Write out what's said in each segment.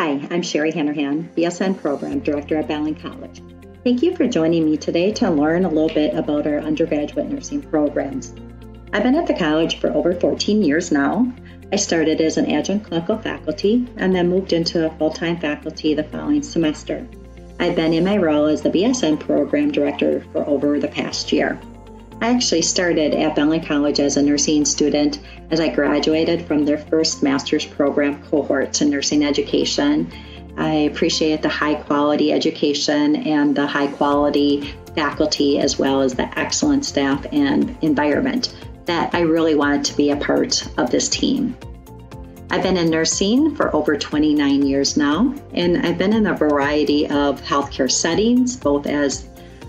Hi, I'm Sherri Hanrahan, BSN Program Director at Bellin College. Thank you for joining me today to learn a little bit about our undergraduate nursing programs. I've been at the college for over 14 years now. I started as an adjunct clinical faculty and then moved into full-time faculty the following semester. I've been in my role as the BSN Program Director for over the past year. I actually started at Bellin College as a nursing student as I graduated from their first master's program cohorts in nursing education. I appreciate the high quality education and the high quality faculty, as well as the excellent staff and environment, that I really wanted to be a part of this team. I've been in nursing for over 29 years now, and I've been in a variety of healthcare settings, both as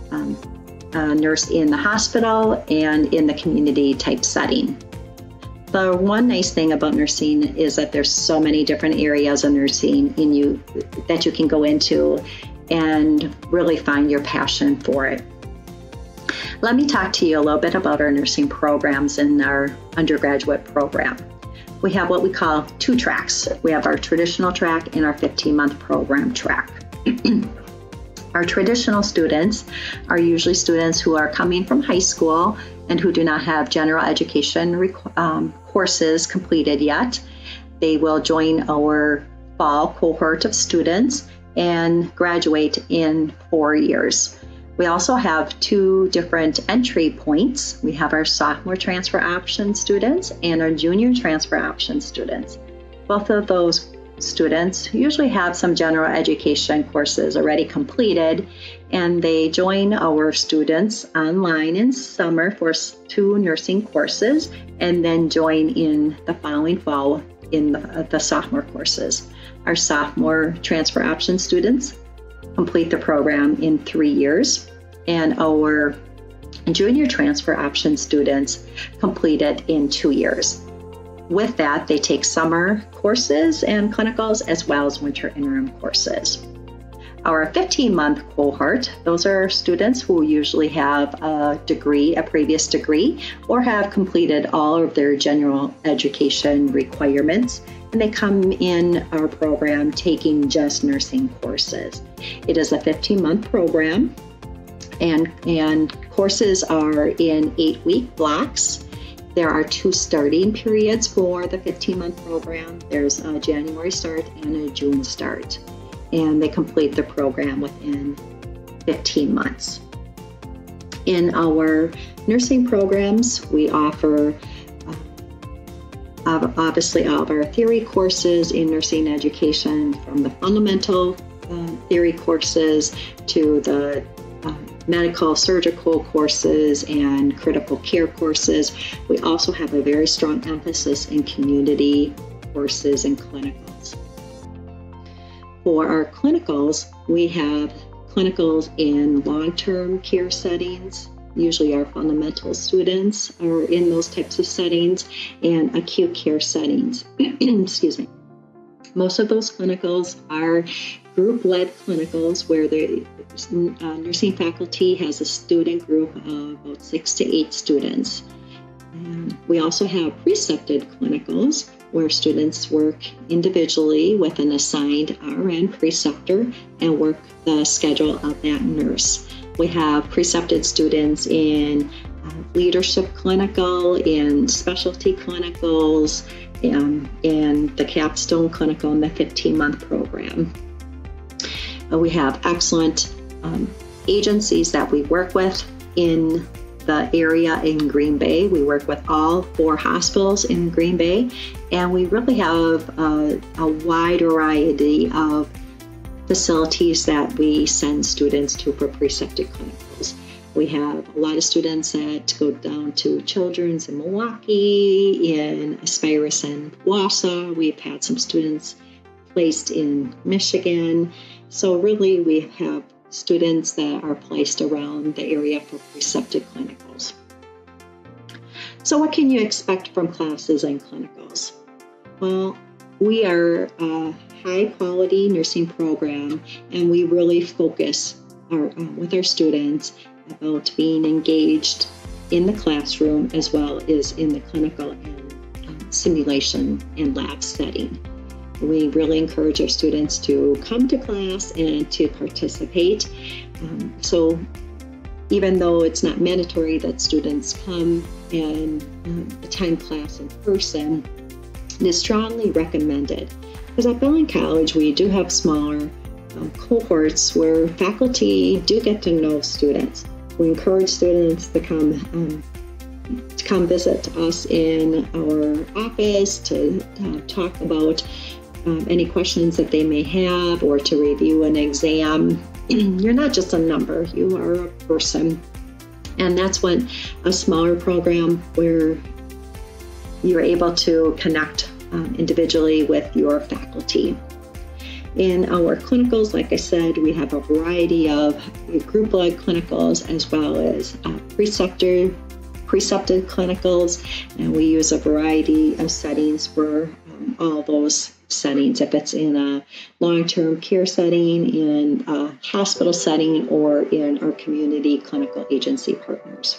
a nurse in the hospital and in the community type setting. The one nice thing about nursing is that there's so many different areas of nursing that you can go into and really find your passion for it. Let me talk to you a little bit about our nursing programs in our undergraduate program. We have what we call 2 tracks. We have our traditional track and our 15-month program track. Our traditional students are usually students who are coming from high school and who do not have general education courses completed yet. They will join our fall cohort of students and graduate in 4 years. We also have 2 different entry points. We have our sophomore transfer option students and our junior transfer option students. Both of those students usually have some general education courses already completed, and they join our students online in summer for 2 nursing courses and then join in the following fall in the sophomore courses. Our sophomore transfer option students complete the program in 3 years, and our junior transfer option students complete it in 2 years. With that, they take summer courses and clinicals as well as winter interim courses. Our 15-month cohort, those are students who usually have a previous degree, or have completed all of their general education requirements, and they come in our program taking just nursing courses. It is a 15-month program, and courses are in 8-week blocks. There are 2 starting periods for the 15-month program. There's a January start and a June start, and they complete the program within 15 months. In our nursing programs, we offer obviously all of our theory courses in nursing education, from the fundamental theory courses to the medical surgical courses and critical care courses. We also have a very strong emphasis in community courses and clinicals. For our clinicals, we have clinicals in long-term care settings. Usually our fundamental students are in those types of settings, and acute care settings. Excuse me. Most of those clinicals are group-led clinicals where the nursing faculty has a student group of about 6 to 8 students. And we also have precepted clinicals where students work individually with an assigned RN preceptor and work the schedule of that nurse. We have precepted students in leadership clinical, in specialty clinicals, and the capstone clinical in the 15-month program. We have excellent agencies that we work with in the area in Green Bay. We work with all 4 hospitals in Green Bay, and we really have a wide variety of facilities that we send students to for precepted clinicals. We have a lot of students that go down to Children's in Milwaukee, in Aspirus and Wausau. We've had some students placed in Michigan. So really we have students that are placed around the area for precepted clinicals. So what can you expect from classes and clinicals? Well, we are a high quality nursing program, and we really focus with our students about being engaged in the classroom as well as in the clinical and simulation and lab setting. We really encourage our students to come to class and to participate. So even though it's not mandatory that students come and attend class in person, it is strongly recommended. Because at Bellin College, we do have smaller cohorts where faculty do get to know students. We encourage students to come visit us in our office to talk about any questions that they may have or to review an exam. You're not just a number, you are a person. And that's when a smaller program where you're able to connect individually with your faculty. In our clinicals, like I said, we have a variety of group blood clinicals as well as precepted clinicals, and we use a variety of settings for all those settings, if it's in a long-term care setting, in a hospital setting, or in our community clinical agency partners.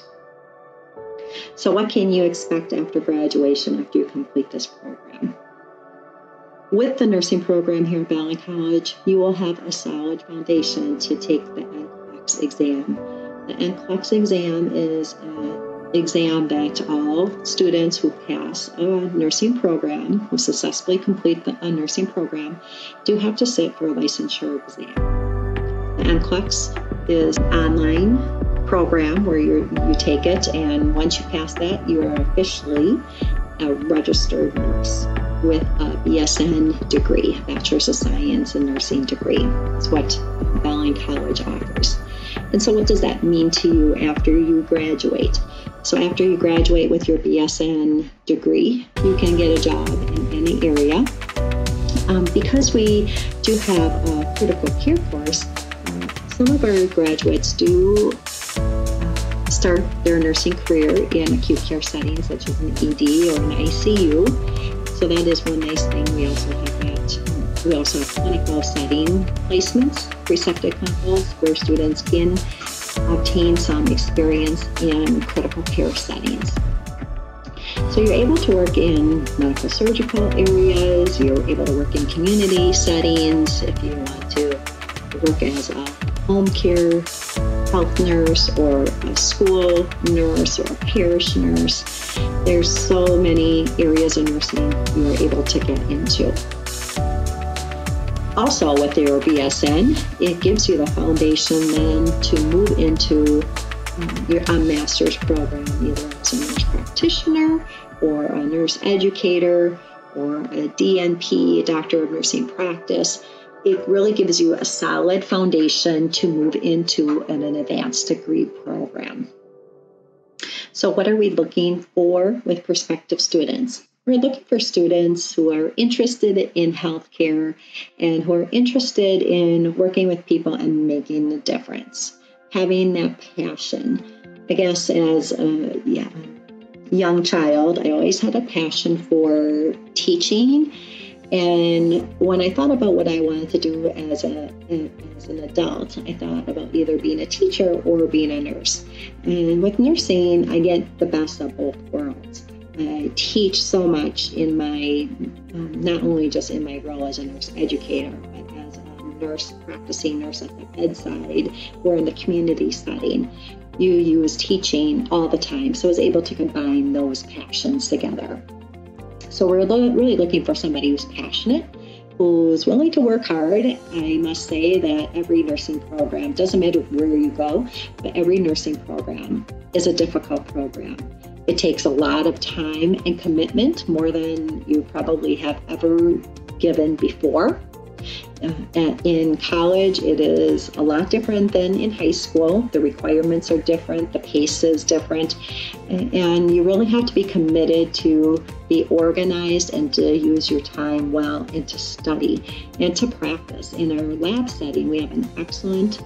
So what can you expect after graduation, after you complete this program? With the nursing program here at Bellin College, you will have a solid foundation to take the NCLEX exam. The NCLEX exam is an exam that all students who pass a nursing program, who successfully complete a nursing program, do have to sit for a licensure exam. The NCLEX is an online program where you take it, and once you pass that, you are officially a registered nurse with a BSN degree, Bachelor of Science and Nursing degree. That's what Bellin College offers. And so what does that mean to you after you graduate? So after you graduate with your BSN degree, you can get a job in any area. Because we do have a critical care course, some of our graduates do start their nursing career in acute care settings such as an ED or an ICU. So that is one nice thing. We also have that. We also have clinical setting placements, precepted clinicals, where students can obtain some experience in critical care settings. So you're able to work in medical surgical areas, you're able to work in community settings if you want to work as a home care health nurse or a school nurse or a parish nurse. There's so many areas of nursing you are able to get into. Also, with your BSN, it gives you the foundation then to move into a master's program, either as a nurse practitioner or a nurse educator or a DNP, a Doctor of Nursing Practice. It really gives you a solid foundation to move into an advanced degree program. So what are we looking for with prospective students? We're looking for students who are interested in healthcare and who are interested in working with people and making a difference, having that passion. I guess as a young child, I always had a passion for teaching. And when I thought about what I wanted to do as an adult, I thought about either being a teacher or being a nurse. And with nursing, I get the best of both worlds. I teach so much in my, not only just in my role as a nurse educator, but as a nurse, practicing nurse at the bedside or in the community setting. You use teaching all the time, so I was able to combine those passions together. So we're really looking for somebody who's passionate, who's willing to work hard. I must say that every nursing program, doesn't matter where you go, but every nursing program is a difficult program. It takes a lot of time and commitment, more than you probably have ever given before. In college, it is a lot different than in high school. The requirements are different, the pace is different, and you really have to be committed to be organized and to use your time well and to study and to practice. In our lab setting, we have an excellent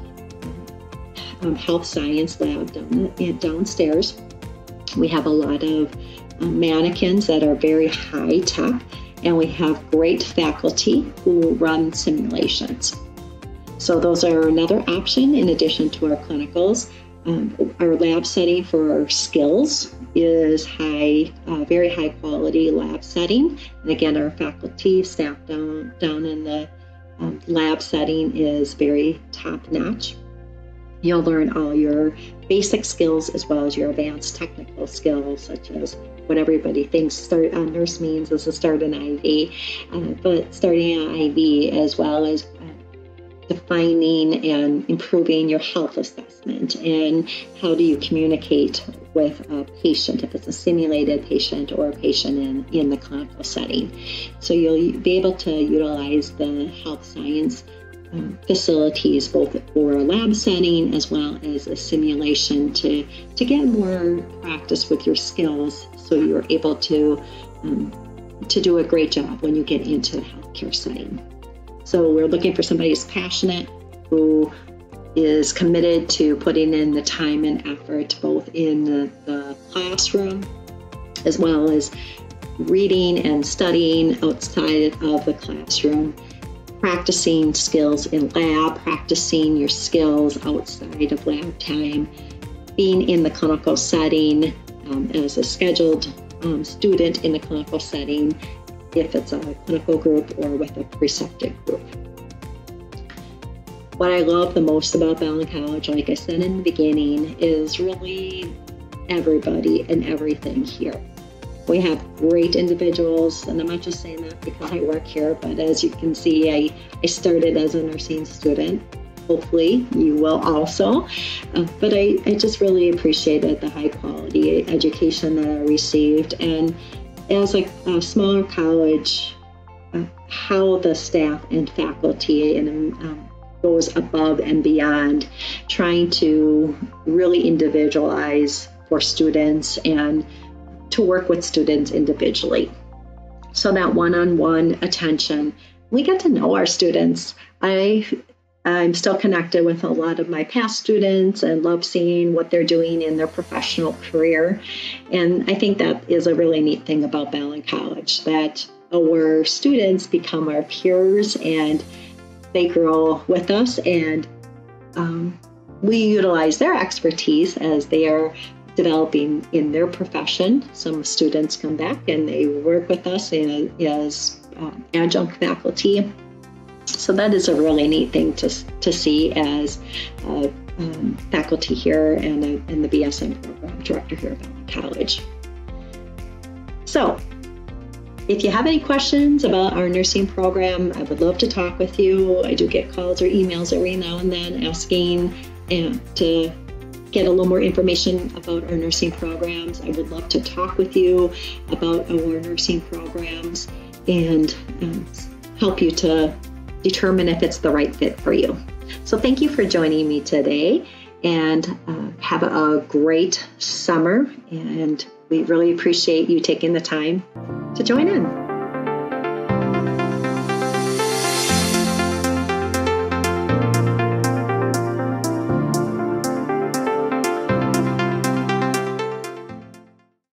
health science lab downstairs. We have a lot of mannequins that are very high tech, and we have great faculty who run simulations. So those are another option in addition to our clinicals. Our lab setting for our skills is very high quality lab setting. And again, our faculty, staff down in the lab setting is very top notch. You'll learn all your basic skills as well as your advanced technical skills, such as what everybody thinks nurse means is to start an IV, but starting an IV as well as defining and improving your health assessment, and how do you communicate with a patient, if it's a simulated patient or a patient in the clinical setting. So you'll be able to utilize the health science facilities both for a lab setting as well as a simulation to get more practice with your skills, so you're able to do a great job when you get into the healthcare setting. So we're looking for somebody who's passionate, who is committed to putting in the time and effort both in the classroom as well as reading and studying outside of the classroom, practicing skills in lab, practicing your skills outside of lab time, being in the clinical setting as a scheduled student in the clinical setting, if it's a clinical group or with a preceptive group. What I love the most about Bellin College, like I said in the beginning, is really everybody and everything here. We have great individuals, and I'm not just saying that because I work here, but as you can see, I started as a nursing student. Hopefully you will also. But I just really appreciated the high quality education that I received. And as a smaller college, how the staff and faculty goes above and beyond, trying to really individualize for students and to work with students individually. So that one-on-one attention, we get to know our students. I'm still connected with a lot of my past students and love seeing what they're doing in their professional career. And I think that is a really neat thing about Bellin College, that our students become our peers and they grow with us, and we utilize their expertise as they are developing in their profession. Some students come back and they work with us as adjunct faculty. So that is a really neat thing to see as faculty here and the BSN program director here at Bellin College. So if you have any questions about our nursing program, I would love to talk with you. I do get calls or emails every now and then asking to get a little more information about our nursing programs. I would love to talk with you about our nursing programs and help you to determine if it's the right fit for you. So thank you for joining me today, and have a great summer, and we really appreciate you taking the time to join in.